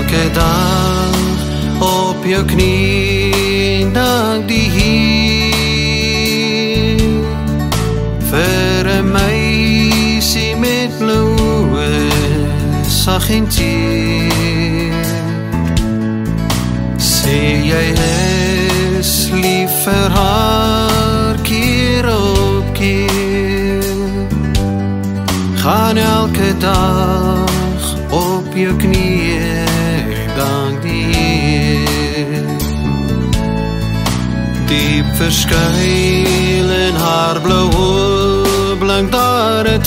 elke dag op jou knie, dank die Heer vir 'n meisie met bloue sag en teer. Sê jy is lief vir haar keer op keer, gaan elke dag op jou knie, dank die Heer. Diep verskuil in haar blou oë blink daar 'n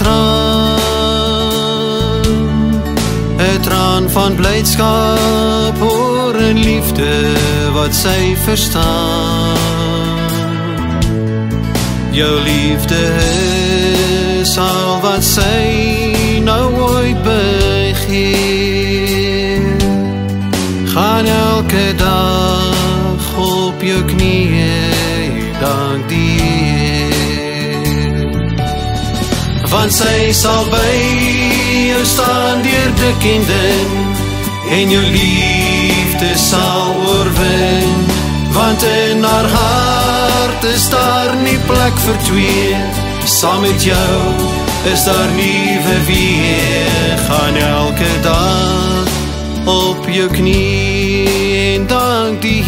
traan van blydskap oor 'n liefde wat sy verstaan. Jou liefde is al wat sy nou ooit begeer. Gaan elke dag op jou knie, dank die Heer. Want sy sal by jou staan deur dik en dun, en jou liefde sal oorwin. Want in haar hart is daar nie plek vir twee, saam met jou is daar nuwe weer. Gaan elke dag op jou knie en dank die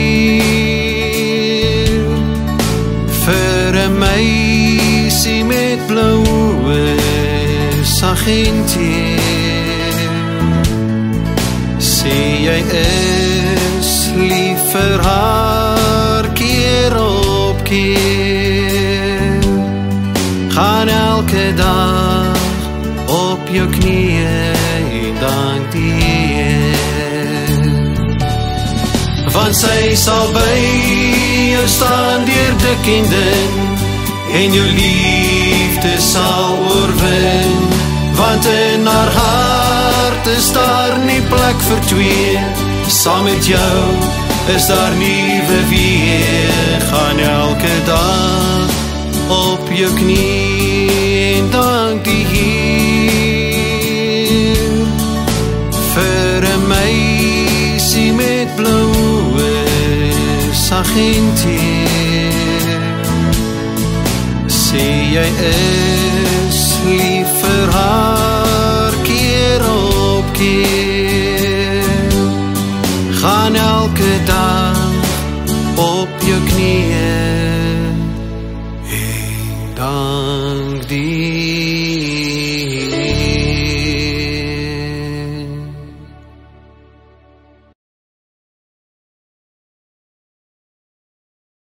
Heer vir 'n meisie met bloue sag en teer. Sê jy is lief vir haar keer op keer, gaan elke dag op jou knie, dank die Heer. Want sy sal by jou staan deur dik en dun, en jou liefde sal oorwin. Want in haar hart is daar nie plek vir twee, saam met jou is daar nuwe weer. Gaan elke dag op jou knie en dank die Heer vir 'n meisie met bloue sag en teer. Sê jy is lief vir haar keer op keer, gaan elke dag